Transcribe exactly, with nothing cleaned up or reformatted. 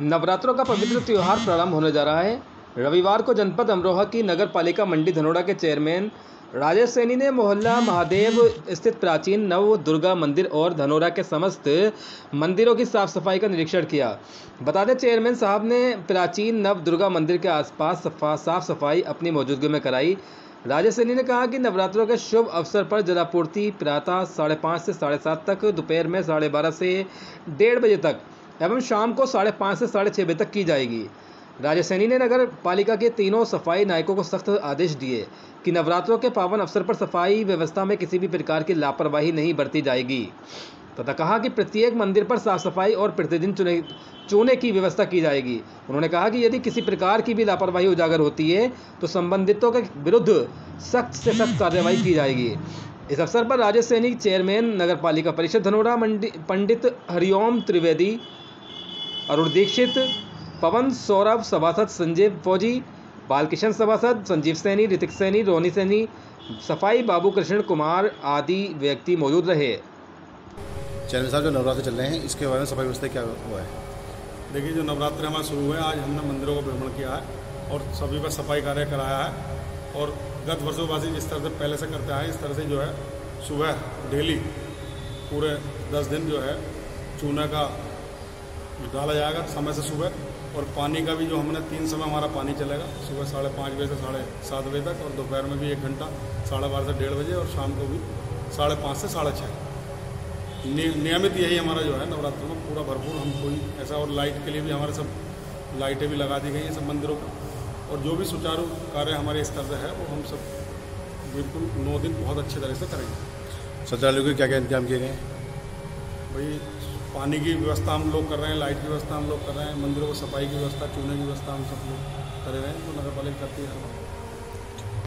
नवरात्रों का पवित्र त्योहार प्रारंभ होने जा रहा है। रविवार को जनपद अमरोहा की नगर पालिका मंडी धनोरा के चेयरमैन राजेश सैनी ने मोहल्ला महादेव स्थित प्राचीन नव दुर्गा मंदिर और धनोरा के समस्त मंदिरों की साफ सफाई का निरीक्षण किया। बता दें, चेयरमैन साहब ने प्राचीन नव दुर्गा मंदिर के आसपास सफा साफ सफाई अपनी मौजूदगी में कराई। राजेश सैनी ने कहा कि नवरात्रों के शुभ अवसर पर जलापूर्ति प्रातः साढ़े पाँच से साढ़े सात तक, दोपहर में साढ़े बारह से डेढ़ बजे तक एवं शाम को साढ़े पाँच से साढ़े छः बजे तक की जाएगी। राजेश सैनी ने नगर पालिका के तीनों सफाई नायकों को सख्त आदेश दिए कि नवरात्रों के पावन अवसर पर सफाई व्यवस्था में किसी भी प्रकार की लापरवाही नहीं बरती जाएगी तथा कहा कि प्रत्येक मंदिर पर साफ सफाई और प्रतिदिन चुने चूने की व्यवस्था की जाएगी। उन्होंने कहा कि यदि किसी प्रकार की भी लापरवाही उजागर होती है तो संबंधितों के विरुद्ध सख्त से सख्त कार्रवाई की जाएगी। इस अवसर पर राजेश सैनी, चेयरमैन नगर पालिका परिषद धनोरा मंडी पंडित हरिओम त्रिवेदी, अरुण दीक्षित, पवन सौरभ सभासद, संजीव फौजी, बालकिशन सभासद, संजीव सैनी, ऋतिक सैनी, रोनी सैनी, सफाई बाबू कृष्ण कुमार आदि व्यक्ति मौजूद रहे। चैनल साहब, जो नवरात्र चल रहे हैं इसके बारे में सफाई व्यवस्था क्या हुआ है? देखिए, जो नवरात्र हमारा शुरू हुआ है, आज हमने मंदिरों का भ्रमण किया है और सभी पर सफाई कार्य कराया है। और गत वर्षों वासी जिस तरह से पहले से करते आए, इस तरह से जो है सुबह डेली पूरे दस दिन जो है चूना का डाला जाएगा समय से सुबह। और पानी का भी जो हमने तीन समय हमारा पानी चलेगा, सुबह साढ़े पाँच बजे से साढ़े सात बजे तक, और दोपहर में भी एक घंटा साढ़े बारह से डेढ़ बजे, और शाम को भी साढ़े पाँच से साढ़े छः। नियमित यही हमारा जो है नवरात्र में पूरा भरपूर हम कोई ऐसा। और लाइट के लिए भी हमारे सब लाइटें भी लगा दी गई हैं सब मंदिरों को। और जो भी सुचारू कार्य हमारे स्तर से है वो हम सब बिल्कुल नौ दिन बहुत अच्छे तरह से करेंगे। श्रद्धालुओं के क्या क्या इंतजाम किए गए हैं? भाई, पानी की व्यवस्था हम लोग कर रहे हैं, लाइट की व्यवस्था हम लोग कर रहे हैं, मंदिरों को सफाई की व्यवस्था, चूने की व्यवस्था हम सब लोग कर रहे हैं, तो नगर पालिका करती है।